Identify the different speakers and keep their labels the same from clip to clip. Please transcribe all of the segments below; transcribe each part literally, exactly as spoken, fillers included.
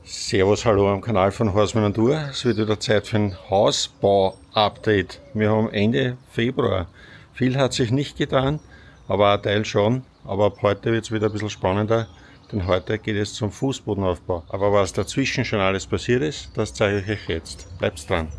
Speaker 1: Servus, hallo am Kanal von Horstmann und Uhr. Es wird wieder Zeit für ein Hausbau-Update. Wir haben Ende Februar. Viel hat sich nicht getan, aber ein Teil schon. Aber ab heute wird es wieder ein bisschen spannender, denn heute geht es zum Fußbodenaufbau. Aber was dazwischen schon alles passiert ist, das zeige ich euch jetzt. Bleibt dran.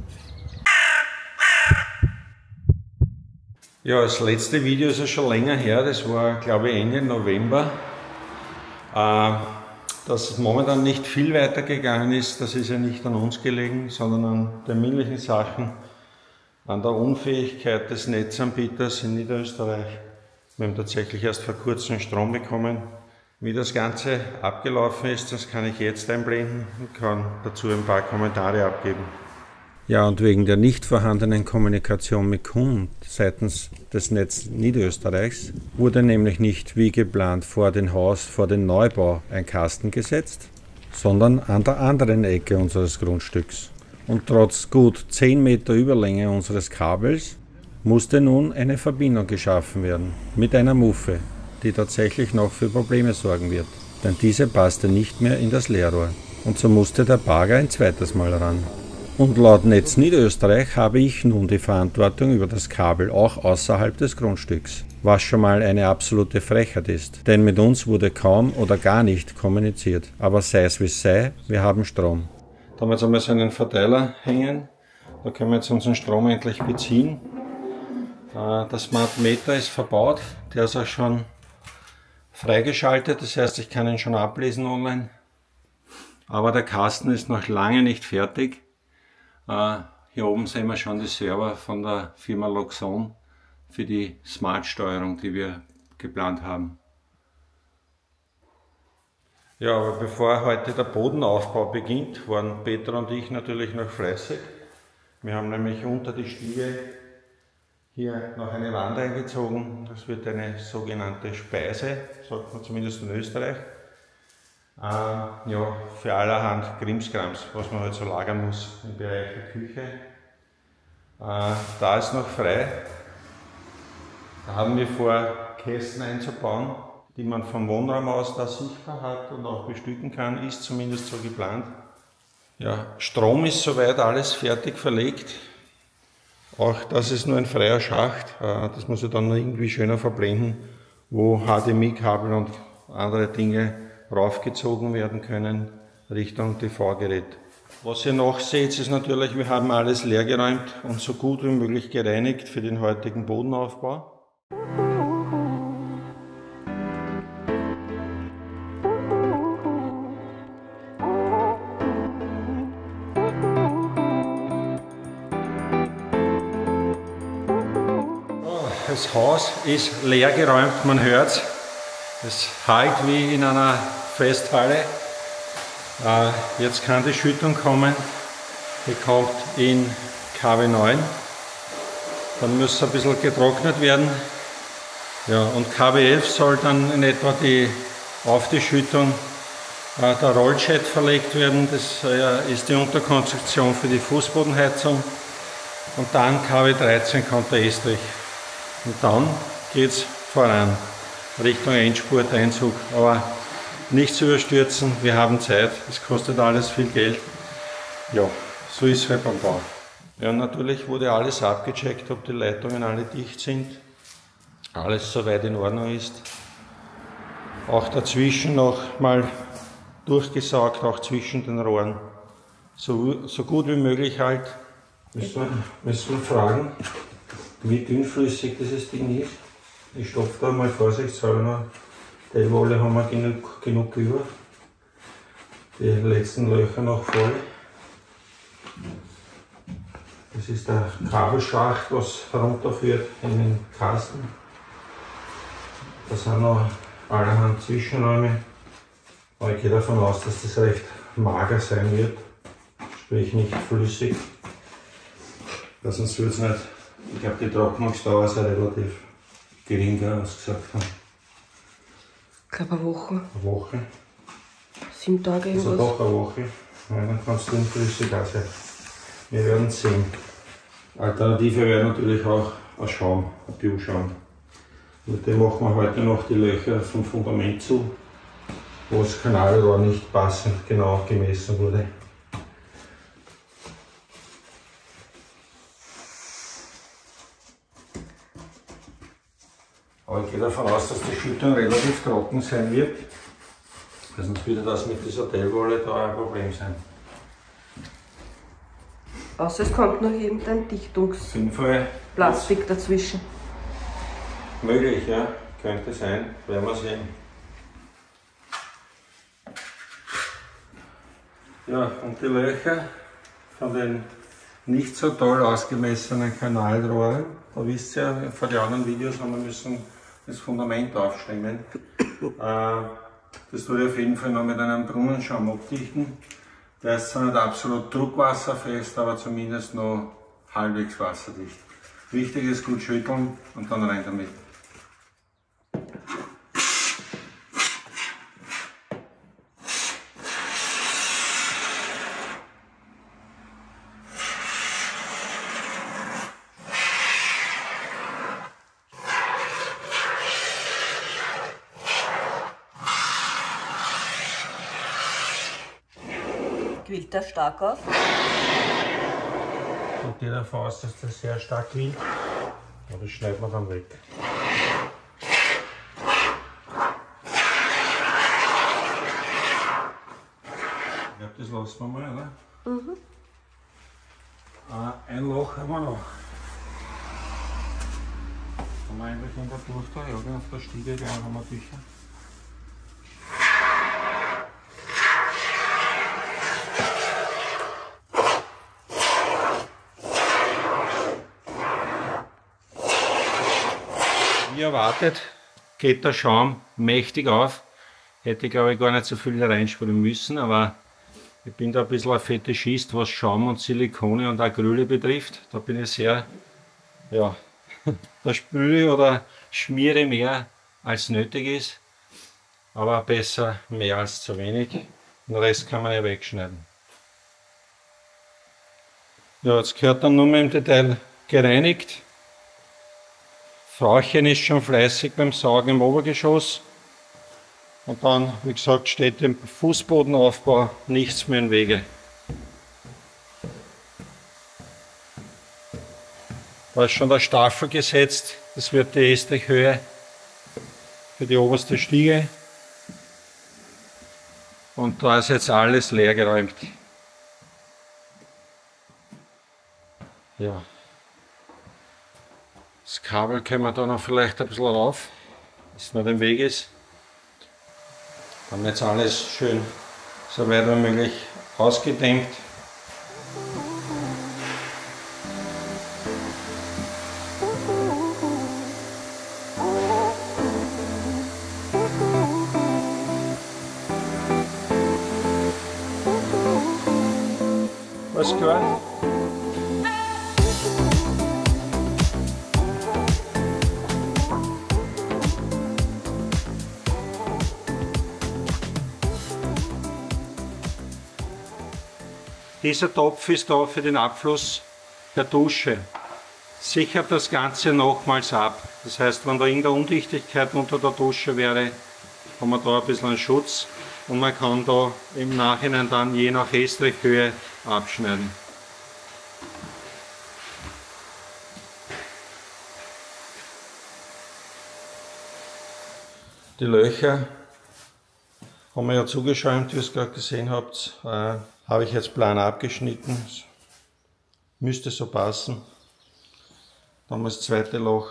Speaker 1: Ja, das letzte Video ist ja schon länger her. Das war, glaube ich, Ende November. Äh, Dass momentan nicht viel weitergegangen ist, das ist ja nicht an uns gelegen, sondern an terminlichen Sachen, an der Unfähigkeit des Netzanbieters in Niederösterreich. Wir haben tatsächlich erst vor kurzem Strom bekommen. Wie das Ganze abgelaufen ist, das kann ich jetzt einblenden und kann dazu ein paar Kommentare abgeben. Ja, und wegen der nicht vorhandenen Kommunikation mit Kunden seitens des Netz Niederösterreichs wurde nämlich nicht wie geplant vor dem Haus, vor den Neubau ein Kasten gesetzt, sondern an der anderen Ecke unseres Grundstücks. Und trotz gut zehn Meter Überlänge unseres Kabels musste nun eine Verbindung geschaffen werden mit einer Muffe, die tatsächlich noch für Probleme sorgen wird, denn diese passte nicht mehr in das Leerrohr. Und so musste der Bagger ein zweites Mal ran. Und laut Netz Niederösterreich habe ich nun die Verantwortung über das Kabel auch außerhalb des Grundstücks, was schon mal eine absolute Frechheit ist, denn mit uns wurde kaum oder gar nicht kommuniziert. Aber sei es wie es sei, wir haben Strom. Da haben wir jetzt einmal so einen Verteiler hängen, da können wir jetzt unseren Strom endlich beziehen. Der Smart Meter ist verbaut, der ist auch schon freigeschaltet, das heißt, ich kann ihn schon ablesen online. Aber der Kasten ist noch lange nicht fertig. Uh, hier oben sehen wir schon die Server von der Firma Loxon für die Smart-Steuerung, die wir geplant haben. Ja, aber bevor heute der Bodenaufbau beginnt, waren Peter und ich natürlich noch fleißig. Wir haben nämlich unter die Stiege hier noch eine Wand eingezogen. Das wird eine sogenannte Speise, sagt man zumindest in Österreich. Äh, ja, für allerhand Krimskrams, was man halt so lagern muss im Bereich der Küche. Äh, da ist noch frei. Da haben wir vor, Kästen einzubauen, die man vom Wohnraum aus da sichtbar hat und auch bestücken kann, ist zumindest so geplant. Ja, Strom ist soweit alles fertig verlegt. Auch das ist nur ein freier Schacht. Äh, das muss ich dann noch irgendwie schöner verblenden, wo H D M I-Kabel und andere Dinge raufgezogen werden können Richtung T V-Gerät. Was ihr noch seht, ist natürlich, wir haben alles leergeräumt und so gut wie möglich gereinigt für den heutigen Bodenaufbau. Das Haus ist leergeräumt, man hört's. Es halt wie in einer Festhalle. Äh, jetzt kann die Schüttung kommen. Die kommt in K W neun. Dann muss ein bisschen getrocknet werden. Ja, und K W elf soll dann in etwa die, auf die Schüttung äh, der Rollshed verlegt werden. Das äh, ist die Unterkonstruktion für die Fußbodenheizung. Und dann K W dreizehn kommt der Estrich. Und dann geht es voran. Richtung Endspurt, Einzug, aber nicht zu überstürzen, wir haben Zeit, es kostet alles viel Geld. Ja, so ist es halt beim Bau. Ja, natürlich wurde alles abgecheckt, ob die Leitungen alle dicht sind, alles soweit in Ordnung ist. Auch dazwischen noch mal durchgesaugt, auch zwischen den Rohren. So, so gut wie möglich halt. Müssen wir, müssen wir fragen, wie dünnflüssig dieses Ding ist. Ich stopfe da mal vorsichtshalber noch. Die Wolle haben wir genug, genug über. Die letzten Löcher noch voll. Das ist der Kabelschacht, was herunterführt in den Kasten. Da sind noch allerhand Zwischenräume. Aber ich gehe davon aus, dass das recht mager sein wird. Sprich nicht flüssig. Weil sonst wird es nicht. Ich glaube, die Trocknungsdauer ist ja relativ geringer, als gesagt haben.
Speaker 2: Ich glaube eine Woche.
Speaker 1: Eine Woche?
Speaker 2: Sieben Tage irgendwas.
Speaker 1: Also doch eine Woche. Ja, dann kannst du unflüssig auch sein. Wir werden sehen. Alternative wäre natürlich auch ein Schaum, ein Bioschaum. Mit dem machen wir heute noch die Löcher vom Fundament zu. wo das Kanalrohr nicht passend genau gemessen wurde. Aber ich gehe davon aus, dass die Schüttung relativ trocken sein wird. Sonst würde das mit dieser Tellwolle da ein Problem sein.
Speaker 2: Außer es kommt noch irgendein Dichtungsplastik dazwischen.
Speaker 1: Möglich, ja. Könnte sein. Werden wir sehen. Ja, und die Löcher von den nicht so toll ausgemessenen Kanalrohren, da wisst ihr ja, vor den anderen Videos haben wir müssen das Fundament aufstemmen. Das tue ich auf jeden Fall noch mit einem Brunnenschaum abdichten. Der ist zwar nicht absolut druckwasserfest, aber zumindest noch halbwegs wasserdicht. Wichtig ist gut schütteln und dann rein damit.
Speaker 2: Quillt der stark auf?
Speaker 1: Ich gehe davon aus, dass das sehr stark quillt, aber das schneiden wir dann weg. Ich glaube, das lassen wir mal, oder? Mhm. Äh, ein Loch haben wir noch. Haben wir eigentlich in der Durchtrag, ja, auf der Stiege gleich haben wir Tücher. Wie erwartet geht der Schaum mächtig auf. Hätte, glaube ich, gar nicht so viel reinsprühen müssen, aber ich bin da ein bisschen ein Fetischist, was Schaum und Silikone und Acryle betrifft. Da bin ich sehr, ja, da spüle oder schmiere mehr als nötig ist, aber besser mehr als zu wenig. Den Rest kann man ja wegschneiden. Ja, jetzt gehört dann nur mehr im Detail gereinigt. Frauchen ist schon fleißig beim Saugen im Obergeschoss. Und dann, wie gesagt, steht dem Fußbodenaufbau nichts mehr im Wege. Da ist schon der Staffel gesetzt. Das wird die Estrichhöhe für die oberste Stiege. Und da ist jetzt alles leer geräumt. Ja. Das Kabel können wir da noch vielleicht ein bisschen rauf, dass es nicht im Weg ist. Haben jetzt alles schön so weit wie möglich ausgedämmt. Was klar? Dieser Topf ist da für den Abfluss der Dusche. Sichert das Ganze nochmals ab. Das heißt, wenn da irgendeine Undichtigkeit unter der Dusche wäre, haben wir da ein bisschen einen Schutz und man kann da im Nachhinein dann je nach Estrichhöhe abschneiden. Die Löcher haben wir ja zugeschäumt, wie ihr es gerade gesehen habt. Äh, habe ich jetzt plan abgeschnitten. Müsste so passen. Dann das zweite Loch.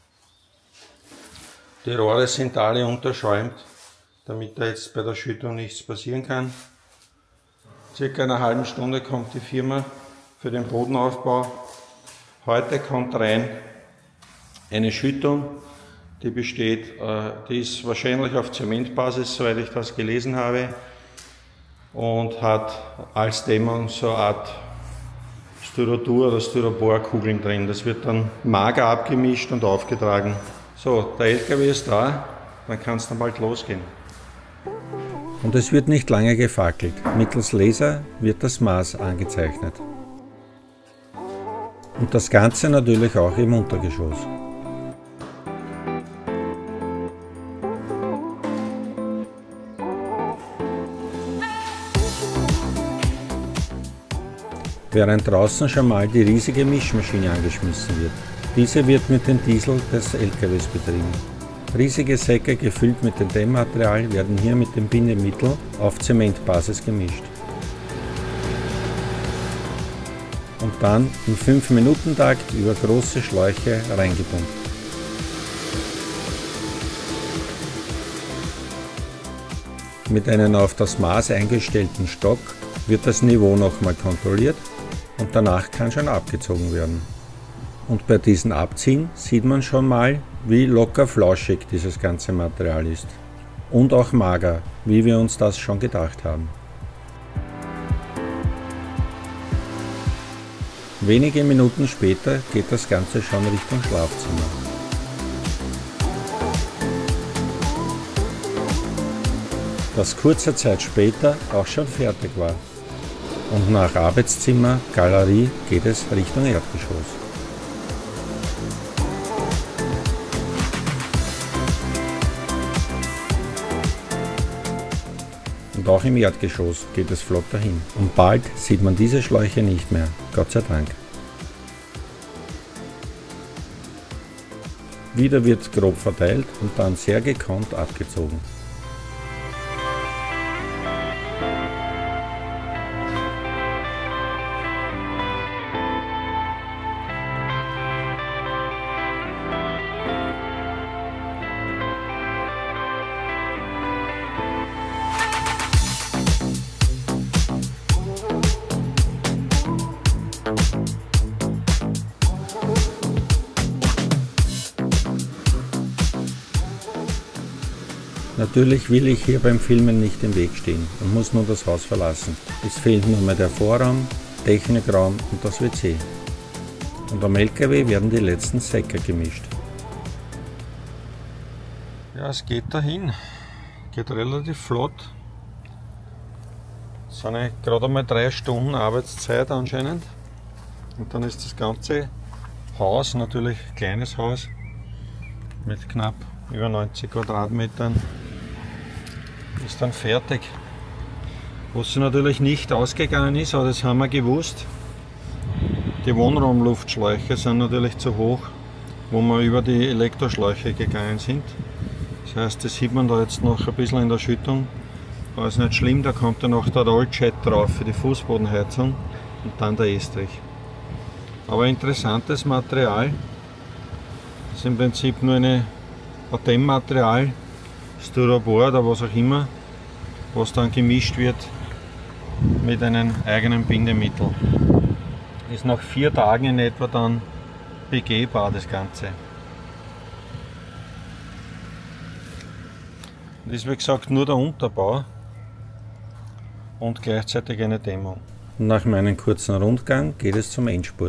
Speaker 1: Die Rohre sind alle unterschäumt, damit da jetzt bei der Schüttung nichts passieren kann. Circa in einer halben Stunde kommt die Firma für den Bodenaufbau. Heute kommt rein eine Schüttung, die besteht, äh, die ist wahrscheinlich auf Zementbasis, soweit ich das gelesen habe, und hat als Dämmung so eine Art Styrodur oder Styroporkugeln drin. Das wird dann mager abgemischt und aufgetragen. So, der L K W ist da, dann kann es dann bald losgehen. Und es wird nicht lange gefackelt. Mittels Laser wird das Maß angezeichnet. Und das Ganze natürlich auch im Untergeschoss. während draußen schon mal die riesige Mischmaschine angeschmissen wird. Diese wird mit dem Diesel des L K Ws betrieben. Riesige Säcke gefüllt mit dem Dämmmaterial werden hier mit dem Bindemittel auf Zementbasis gemischt. Und dann im fünf Minuten Takt über große Schläuche reingepumpt. Mit einem auf das Maß eingestellten Stock wird das Niveau nochmal kontrolliert und danach kann schon abgezogen werden. Und bei diesem Abziehen sieht man schon mal, wie locker flauschig dieses ganze Material ist. Und auch mager, wie wir uns das schon gedacht haben. Wenige Minuten später geht das Ganze schon Richtung Schlafzimmer. Das kurze Zeit später auch schon fertig war. Und nach Arbeitszimmer, Galerie geht es Richtung Erdgeschoss. Und auch im Erdgeschoss geht es flott dahin. Und bald sieht man diese Schläuche nicht mehr, Gott sei Dank. Wieder wird grob verteilt und dann sehr gekonnt abgezogen. Natürlich will ich hier beim Filmen nicht im Weg stehen und muss nun das Haus verlassen. Es fehlt nur mehr der Vorraum, Technikraum und das W C. Und am L K W werden die letzten Säcke gemischt. Ja, es geht dahin. Geht relativ flott. Es sind gerade einmal drei Stunden Arbeitszeit anscheinend. Und dann ist das ganze Haus, natürlich ein kleines Haus, mit knapp über neunzig Quadratmetern, ist dann fertig. Was sie natürlich nicht ausgegangen ist, aber das haben wir gewusst, die Wohnraumluftschläuche sind natürlich zu hoch, wo wir über die Elektroschläuche gegangen sind. Das heißt, das sieht man da jetzt noch ein bisschen in der Schüttung, aber ist nicht schlimm, da kommt dann noch der Rolljet drauf für die Fußbodenheizung und dann der Estrich. Aber interessantes Material, das ist im Prinzip nur eine Dämmmaterial, Styropor oder was auch immer, was dann gemischt wird mit einem eigenen Bindemittel. Ist nach vier Tagen in etwa dann begehbar, das Ganze. Das ist wie gesagt nur der Unterbau und gleichzeitig eine Dämmung. Nach meinem kurzen Rundgang geht es zum Endspurt.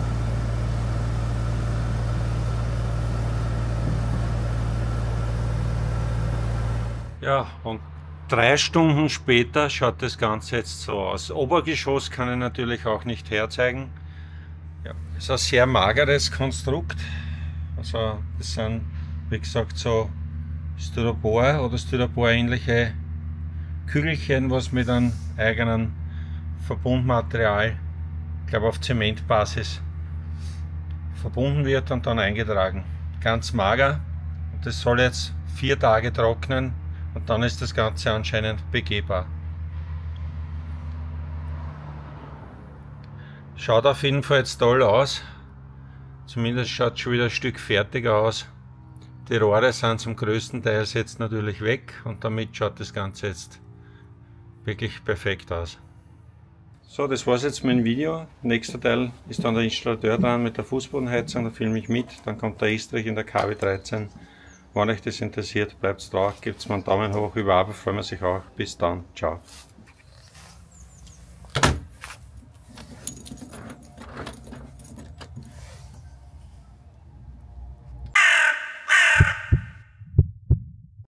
Speaker 1: Ja, und drei Stunden später schaut das Ganze jetzt so aus. Obergeschoss kann ich natürlich auch nicht herzeigen. Ja, ist ein sehr mageres Konstrukt. Also das sind, wie gesagt, so Styropor oder Styropor-ähnliche Kügelchen, was mit einem eigenen Verbundmaterial, ich glaube auf Zementbasis, verbunden wird und dann eingetragen. Ganz mager. Und das soll jetzt vier Tage trocknen. Und dann ist das Ganze anscheinend begehbar. Schaut auf jeden Fall jetzt toll aus. Zumindest schaut es schon wieder ein Stück fertiger aus. Die Rohre sind zum größten Teil jetzt natürlich weg und damit schaut das Ganze jetzt wirklich perfekt aus. So, das war es jetzt mein Video. Nächster Teil ist dann der Installateur dran mit der Fußbodenheizung, da filme ich mit. Dann kommt der Estrich in der K W dreizehn. Wenn euch das interessiert, bleibt drauf, gebt mir einen Daumen hoch, über Abo freuen wir sich auch. Bis dann, ciao.